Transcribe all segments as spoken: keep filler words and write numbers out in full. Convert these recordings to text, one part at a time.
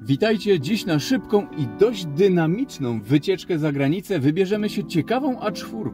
Witajcie, dziś na szybką i dość dynamiczną wycieczkę za granicę wybierzemy się ciekawą A cztery.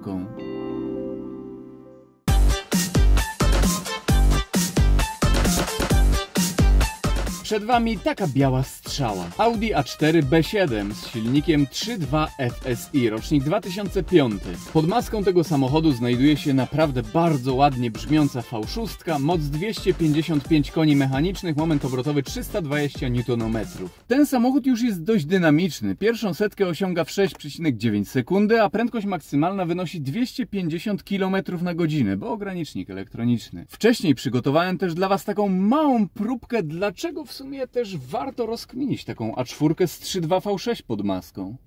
Przed Wami taka biała strzała. Audi A cztery B siedem z silnikiem trzy przecinek dwa F S I, rocznik dwa tysiące piąty. Pod maską tego samochodu znajduje się naprawdę bardzo ładnie brzmiąca V sześć, moc dwieście pięćdziesiąt pięć koni mechanicznych, moment obrotowy trzysta dwadzieścia niutonometrów. Ten samochód już jest dość dynamiczny. Pierwszą setkę osiąga w sześć przecinek dziewięć sekundy, a prędkość maksymalna wynosi dwieście pięćdziesiąt kilometrów na godzinę, bo ogranicznik elektroniczny. Wcześniej przygotowałem też dla Was taką małą próbkę, dlaczego w W sumie też warto rozkminić taką A cztery z trzy przecinek dwa V sześć pod maską.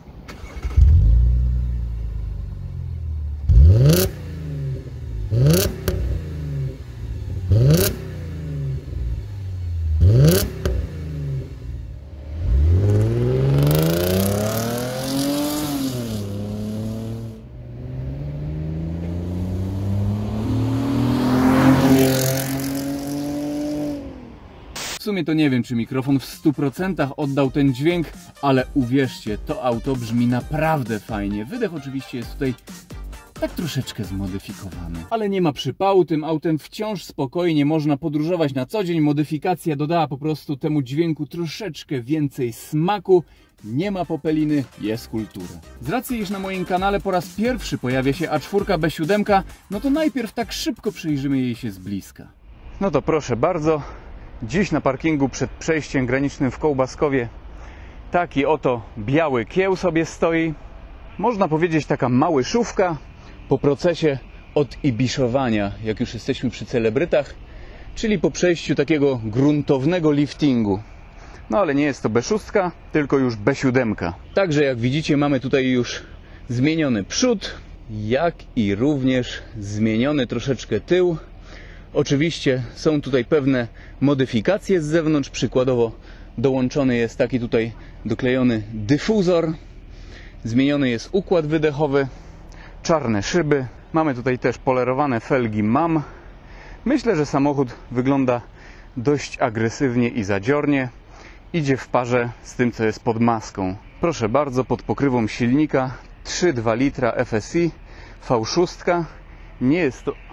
W sumie to nie wiem, czy mikrofon w stu procentach oddał ten dźwięk, ale uwierzcie, to auto brzmi naprawdę fajnie. Wydech oczywiście jest tutaj tak troszeczkę zmodyfikowany. Ale nie ma przypału, tym autem wciąż spokojnie można podróżować na co dzień. Modyfikacja dodała po prostu temu dźwięku troszeczkę więcej smaku. Nie ma popeliny, jest kultura. Z racji, iż na moim kanale po raz pierwszy pojawia się A cztery B siedem, no to najpierw tak szybko przyjrzymy jej się z bliska. No to proszę bardzo. Dziś na parkingu przed przejściem granicznym w Kołbaskowie taki oto biały kieł sobie stoi. Można powiedzieć taka małyszówka po procesie odibiszowania, jak już jesteśmy przy celebrytach, czyli po przejściu takiego gruntownego liftingu. No ale nie jest to B sześć, tylko już B siedem. Także jak widzicie, mamy tutaj już zmieniony przód, jak i również zmieniony troszeczkę tył. Oczywiście są tutaj pewne modyfikacje z zewnątrz, przykładowo dołączony jest taki tutaj doklejony dyfuzor, zmieniony jest układ wydechowy, czarne szyby, mamy tutaj też polerowane felgi M A M. Myślę, że samochód wygląda dość agresywnie i zadziornie, idzie w parze z tym, co jest pod maską. Proszę bardzo, pod pokrywą silnika trzy przecinek dwa litra F S I, V sześć, nie jest to...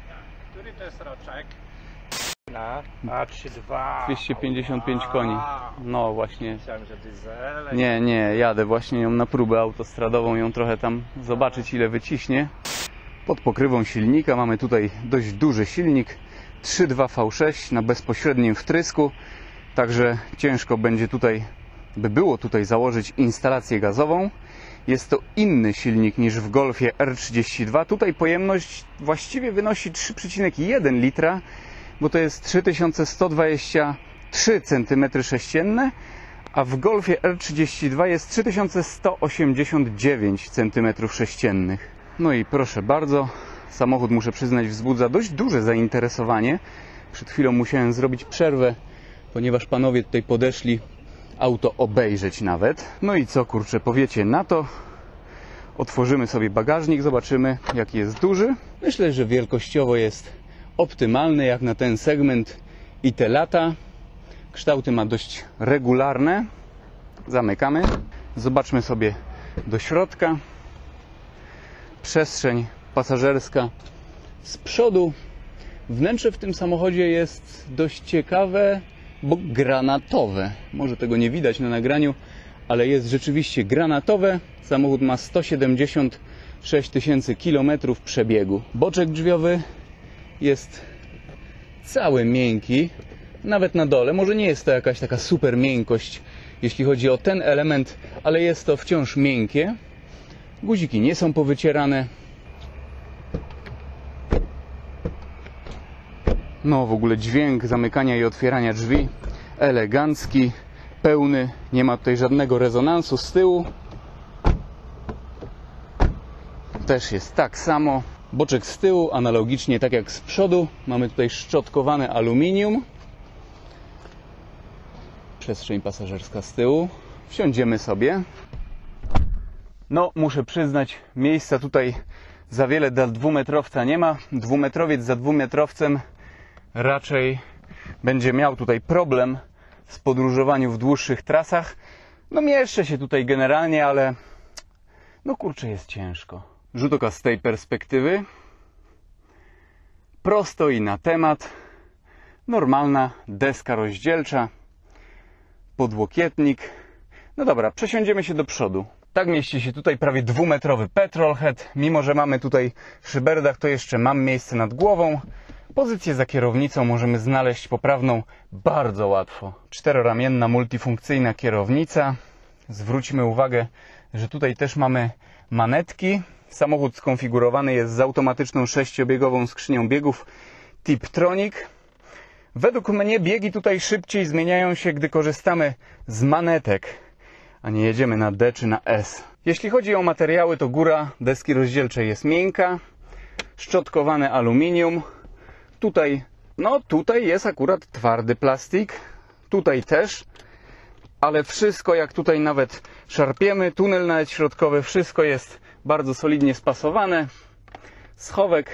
To jest roczek na A trzydzieści dwa. dwieście pięćdziesiąt pięć koni. No właśnie. Myślałem, że diesel. Nie, nie, jadę właśnie ją na próbę autostradową, ją trochę tam zobaczyć, ile wyciśnie. Pod pokrywą silnika mamy tutaj dość duży silnik trzy przecinek dwa V sześć na bezpośrednim wtrysku. Także ciężko będzie tutaj, by było tutaj założyć instalację gazową. Jest to inny silnik niż w Golfie R trzydzieści dwa. Tutaj pojemność właściwie wynosi trzy przecinek jeden litra, bo to jest trzy tysiące sto dwadzieścia trzy centymetry sześcienne, a w Golfie R trzydzieści dwa jest trzy tysiące sto osiemdziesiąt dziewięć centymetrów sześciennych. No i proszę bardzo, samochód, muszę przyznać, wzbudza dość duże zainteresowanie. Przed chwilą musiałem zrobić przerwę, ponieważ panowie tutaj podeszli auto obejrzeć nawet. No i co, kurczę, powiecie na to? Otworzymy sobie bagażnik, zobaczymy, jaki jest duży. Myślę, że wielkościowo jest optymalny jak na ten segment i te lata. Kształty ma dość regularne. Zamykamy. Zobaczmy sobie do środka. Przestrzeń pasażerska z przodu. Wnętrze w tym samochodzie jest dość ciekawe, bo granatowe. Może tego nie widać na nagraniu, ale jest rzeczywiście granatowe. Samochód ma sto siedemdziesiąt sześć tysięcy kilometrów przebiegu. Boczek drzwiowy jest cały miękki, nawet na dole. Może nie jest to jakaś taka super miękkość, jeśli chodzi o ten element, ale jest to wciąż miękkie. Guziki nie są powycierane. No w ogóle dźwięk zamykania i otwierania drzwi elegancki, pełny, nie ma tutaj żadnego rezonansu z tyłu. Też jest tak samo. Boczek z tyłu analogicznie tak jak z przodu. Mamy tutaj szczotkowane aluminium. Przestrzeń pasażerska z tyłu. Wsiądziemy sobie. No muszę przyznać, miejsca tutaj za wiele dla dwumetrowca nie ma. Dwumetrowiec za dwumetrowcem raczej będzie miał tutaj problem z podróżowaniu w dłuższych trasach. No mieszczę się tutaj generalnie, ale no kurczę, jest ciężko. Rzut oka z tej perspektywy. Prosto i na temat. Normalna deska rozdzielcza. Podłokietnik. No dobra, przesiądziemy się do przodu. Tak mieści się tutaj prawie dwumetrowy petrolhead. Mimo że mamy tutaj szyberdach, to jeszcze mam miejsce nad głową. Pozycję za kierownicą możemy znaleźć poprawną bardzo łatwo. Czteroramienna, multifunkcyjna kierownica. Zwróćmy uwagę, że tutaj też mamy manetki. Samochód skonfigurowany jest z automatyczną sześciobiegową skrzynią biegów Tiptronic. Według mnie biegi tutaj szybciej zmieniają się, gdy korzystamy z manetek, a nie jedziemy na D czy na S. Jeśli chodzi o materiały, to góra deski rozdzielczej jest miękka, szczotkowane aluminium. Tutaj, no tutaj jest akurat twardy plastik, tutaj też, ale wszystko, jak tutaj nawet szarpiemy, tunel nawet środkowy, wszystko jest bardzo solidnie spasowane. Schowek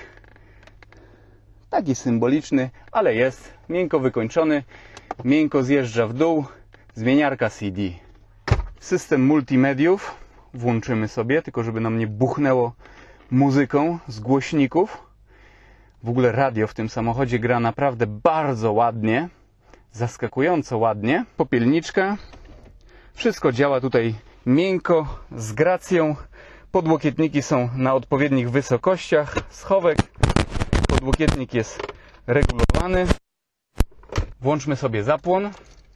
taki symboliczny, ale jest miękko wykończony, miękko zjeżdża w dół, zmieniarka C D. System multimediów włączymy sobie, tylko żeby nam nie buchnęło muzyką z głośników. W ogóle radio w tym samochodzie gra naprawdę bardzo ładnie, zaskakująco ładnie. Popielniczka, wszystko działa tutaj miękko, z gracją. Podłokietniki są na odpowiednich wysokościach, schowek, podłokietnik jest regulowany. Włączmy sobie zapłon.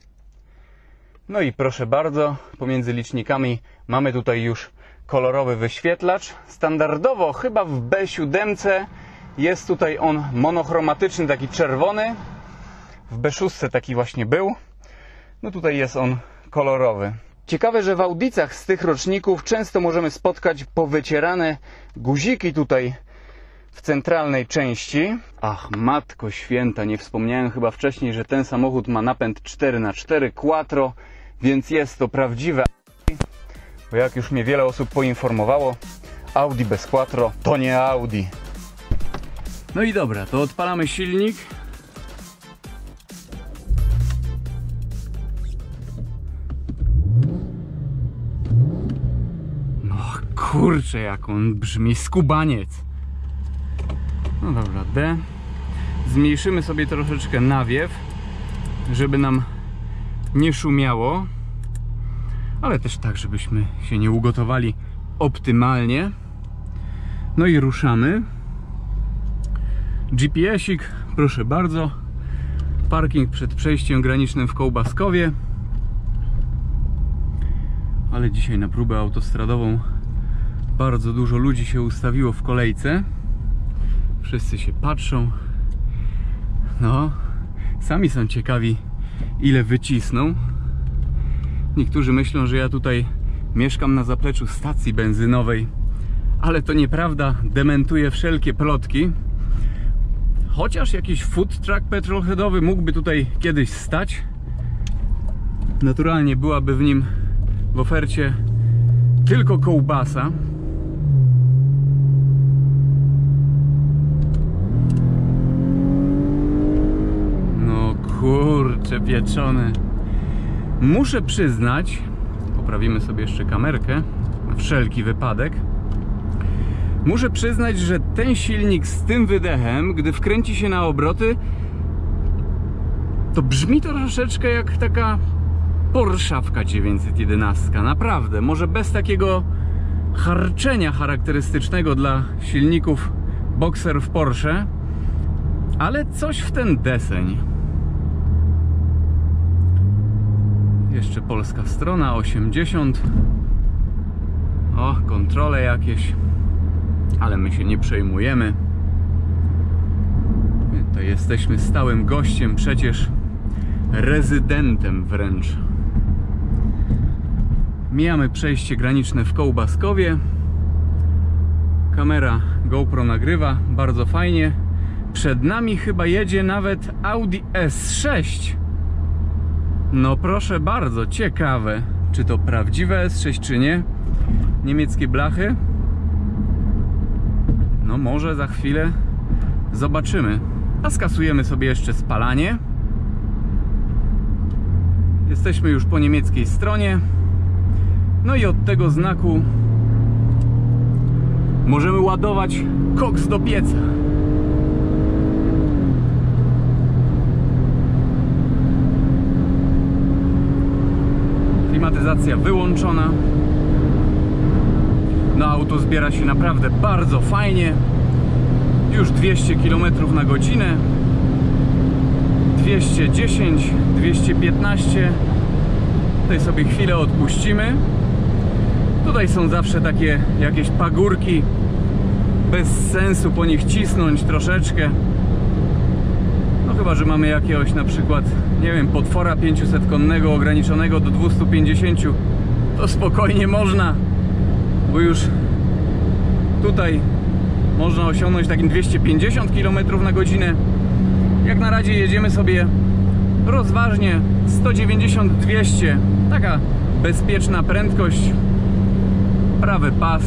No i proszę bardzo, pomiędzy licznikami mamy tutaj już kolorowy wyświetlacz. Standardowo chyba w B siedem jest tutaj on monochromatyczny, taki czerwony. W B sześć taki właśnie był. No tutaj jest on kolorowy. Ciekawe, że w Audicach z tych roczników często możemy spotkać powycierane guziki tutaj w centralnej części. Ach, matko święta, nie wspomniałem chyba wcześniej, że ten samochód ma napęd cztery na cztery Quattro, więc jest to prawdziwe Audi. Bo jak już mnie wiele osób poinformowało, Audi bez Quattro to nie Audi. No i dobra, to odpalamy silnik. No kurczę, jak on brzmi, skubaniec. No dobra, D. Zmniejszymy sobie troszeczkę nawiew, żeby nam nie szumiało, ale też tak, żebyśmy się nie ugotowali optymalnie. No i ruszamy. G P S-ik, proszę bardzo. Parking przed przejściem granicznym w Kołbaskowie. Ale dzisiaj na próbę autostradową bardzo dużo ludzi się ustawiło w kolejce. Wszyscy się patrzą. No, sami są ciekawi, ile wycisną. Niektórzy myślą, że ja tutaj mieszkam na zapleczu stacji benzynowej, ale to nieprawda, dementuję wszelkie plotki. Chociaż jakiś food truck petrolheadowy mógłby tutaj kiedyś stać. Naturalnie byłaby w nim w ofercie tylko kołbasa. No kurczę pieczone. Muszę przyznać, poprawimy sobie jeszcze kamerkę na wszelki wypadek. Muszę przyznać, że ten silnik z tym wydechem, gdy wkręci się na obroty, to brzmi to troszeczkę jak taka Porszawka dziewięćset jedenaście. Naprawdę, może bez takiego harczenia charakterystycznego dla silników Boxer w Porsche, ale coś w ten deseń. Jeszcze polska strona, osiemdziesiąt. O, kontrole jakieś. Ale my się nie przejmujemy. My to jesteśmy stałym gościem, przecież rezydentem wręcz. Mijamy przejście graniczne w Kołbaskowie. Kamera GoPro nagrywa bardzo fajnie. Przed nami chyba jedzie nawet Audi S sześć. No proszę bardzo, ciekawe, czy to prawdziwe S sześć czy nie. Niemieckie blachy. No może za chwilę zobaczymy. A skasujemy sobie jeszcze spalanie. Jesteśmy już po niemieckiej stronie. No i od tego znaku możemy ładować koks do pieca. Klimatyzacja wyłączona. No, auto zbiera się naprawdę bardzo fajnie. Już dwieście kilometrów na godzinę. dwieście dziesięć, dwieście piętnaście. Tutaj sobie chwilę odpuścimy. Tutaj są zawsze takie jakieś pagórki. Bez sensu po nich cisnąć troszeczkę. No chyba, że mamy jakiegoś na przykład, nie wiem, potwora pięciuset konnego ograniczonego do dwustu pięćdziesięciu. To spokojnie można, bo już tutaj można osiągnąć takim dwieście pięćdziesiąt kilometrów na godzinę. Jak na razie jedziemy sobie rozważnie sto dziewięćdziesiąt dwieście. Taka bezpieczna prędkość. Prawy pas.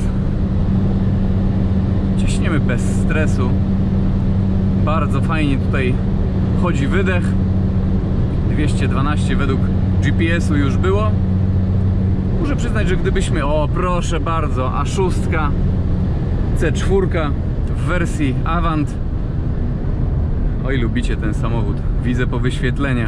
Ciśniemy bez stresu. Bardzo fajnie tutaj chodzi wydech. dwieście dwanaście według G P S-u już było. Muszę przyznać, że gdybyśmy, o proszę bardzo, A sześć C cztery w wersji Avant. Oj, lubicie ten samochód, widzę po wyświetleniach.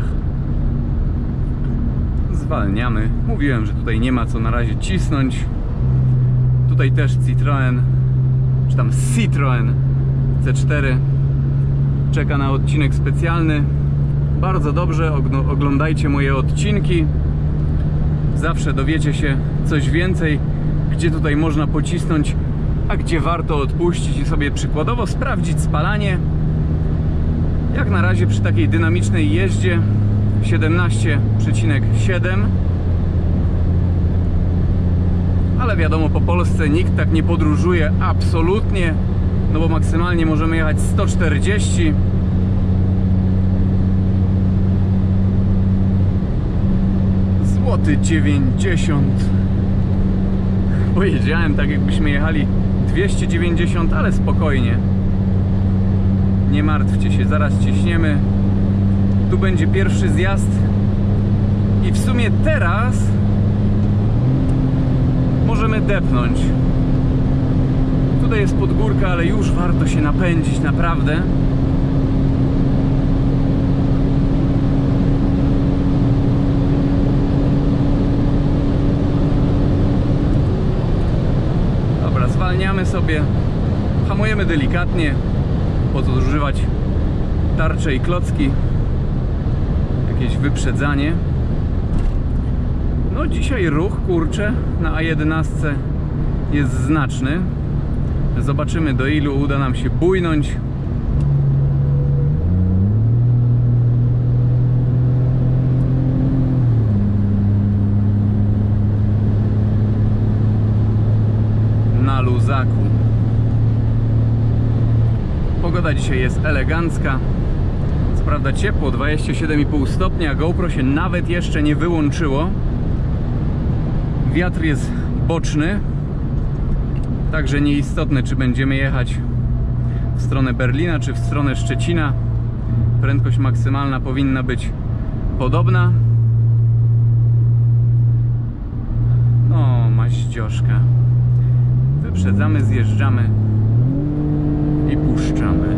Zwalniamy. Mówiłem, że tutaj nie ma co na razie cisnąć. Tutaj też Citroen, czy tam Citroen C cztery czeka na odcinek specjalny. Bardzo dobrze, oglądajcie moje odcinki. Zawsze dowiecie się coś więcej, gdzie tutaj można pocisnąć, a gdzie warto odpuścić i sobie przykładowo sprawdzić spalanie. Jak na razie przy takiej dynamicznej jeździe siedemnaście przecinek siedem. Ale wiadomo, po Polsce nikt tak nie podróżuje absolutnie, no bo maksymalnie możemy jechać sto czterdzieści. Złoty dziewięćdziesiąt. Pojedziałem tak, jakbyśmy jechali dwieście dziewięćdziesiąt, ale spokojnie. Nie martwcie się, zaraz ciśniemy. Tu będzie pierwszy zjazd. I w sumie teraz możemy depnąć. Tutaj jest podgórka, ale już warto się napędzić, naprawdę. Dobra, zwalniamy sobie. Hamujemy delikatnie. Po co używać tarcze i klocki? Jakieś wyprzedzanie. No dzisiaj ruch, kurczę, na A jedenaście jest znaczny. Zobaczymy, do ilu uda nam się bujnąć. Na luzaku. Pogoda dzisiaj jest elegancka. Co prawda ciepło, dwadzieścia siedem i pół stopnia. GoPro się nawet jeszcze nie wyłączyło. Wiatr jest boczny. Także nieistotne, czy będziemy jechać w stronę Berlina, czy w stronę Szczecina. Prędkość maksymalna powinna być podobna. No, maździoszka. Wyprzedzamy, zjeżdżamy i puszczamy.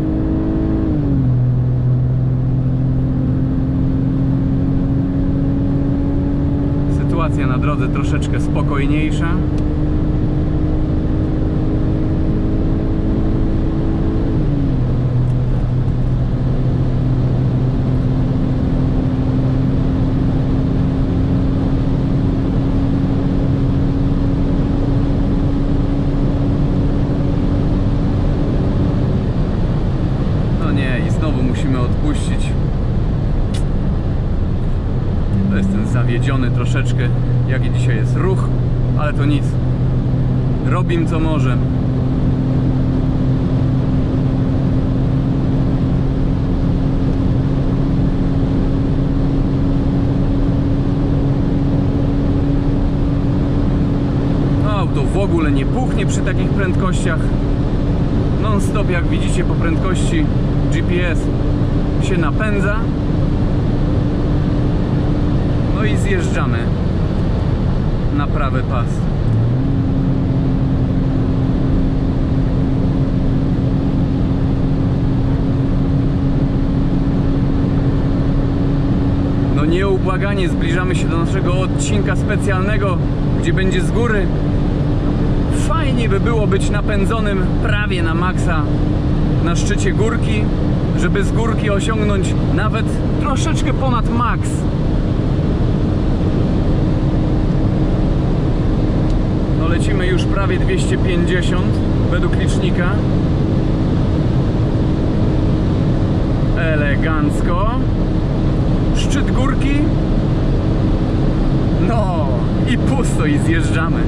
Sytuacja na drodze troszeczkę spokojniejsza. Odpuścić. To jest ten zawiedziony troszeczkę, jaki dzisiaj jest ruch, ale to nic. Robimy co możemy. No, auto w ogóle nie puchnie przy takich prędkościach. Non stop, jak widzicie, po prędkości G P S się napędza. No i zjeżdżamy na prawy pas. No nieubłaganie zbliżamy się do naszego odcinka specjalnego, gdzie będzie z góry. Fajnie by było być napędzonym prawie na maksa na szczycie górki, żeby z górki osiągnąć nawet troszeczkę ponad maks. No lecimy już prawie dwieście pięćdziesiąt według licznika. Elegancko. Szczyt górki. No i pusto i zjeżdżamy.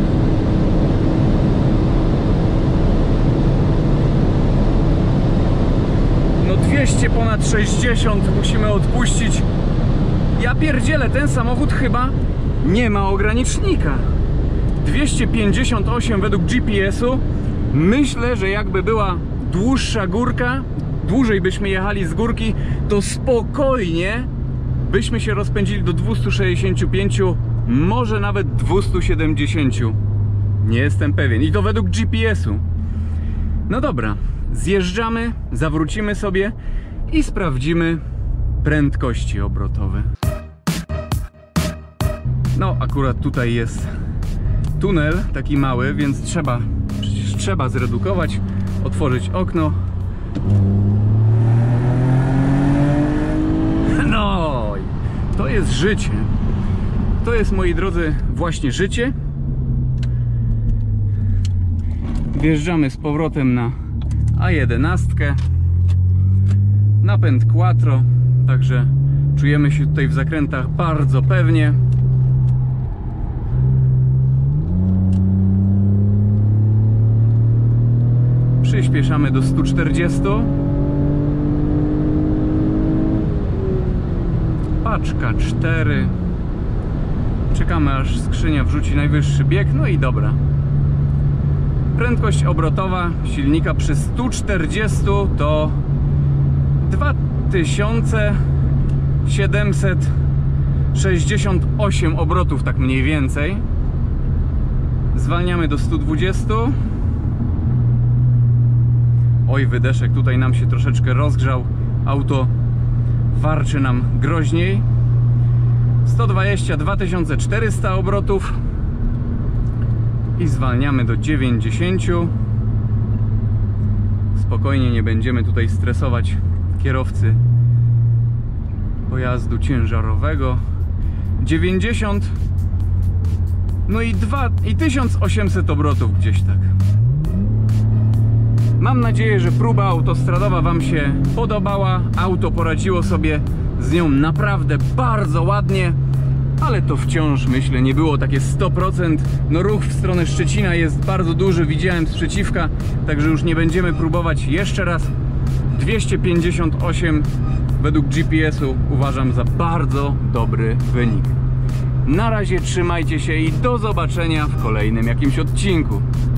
No dwieście ponad sześćdziesiąt musimy odpuścić. Ja pierdzielę, ten samochód chyba nie ma ogranicznika. dwieście pięćdziesiąt osiem według G P S-u. Myślę, że jakby była dłuższa górka, dłużej byśmy jechali z górki, to spokojnie byśmy się rozpędzili do dwustu sześćdziesięciu pięciu, może nawet dwustu siedemdziesięciu. Nie jestem pewien. I to według G P S-u. No dobra, zjeżdżamy, zawrócimy sobie i sprawdzimy prędkości obrotowe. No akurat tutaj jest tunel taki mały, więc trzeba, przecież trzeba zredukować, otworzyć okno. No, to jest życie. To jest, moi drodzy, właśnie życie. Wjeżdżamy z powrotem na A jedenaście. Napęd quattro, także czujemy się tutaj w zakrętach bardzo pewnie. Przyspieszamy do stu czterdziestu. Paczka cztery. Czekamy, aż skrzynia wrzuci najwyższy bieg. No i dobra. Prędkość obrotowa silnika przy stu czterdziestu to dwa tysiące siedemset sześćdziesiąt osiem obrotów, tak mniej więcej. Zwalniamy do stu dwudziestu. Oj, wydeszek tutaj nam się troszeczkę rozgrzał. Auto warczy nam groźniej. sto dwadzieścia dwa tysiące czterysta obrotów. I zwalniamy do dziewięćdziesięciu. Spokojnie, nie będziemy tutaj stresować kierowcy pojazdu ciężarowego. dziewięćdziesiąt. No i, dwa, i tysiąc osiemset obrotów gdzieś tak. Mam nadzieję, że próba autostradowa Wam się podobała. Auto poradziło sobie z nią naprawdę bardzo ładnie, ale to wciąż, myślę, nie było takie sto procent. No ruch w stronę Szczecina jest bardzo duży, widziałem z przeciwka, także już nie będziemy próbować jeszcze raz. dwieście pięćdziesiąt osiem według G P S-u uważam za bardzo dobry wynik. Na razie trzymajcie się i do zobaczenia w kolejnym jakimś odcinku.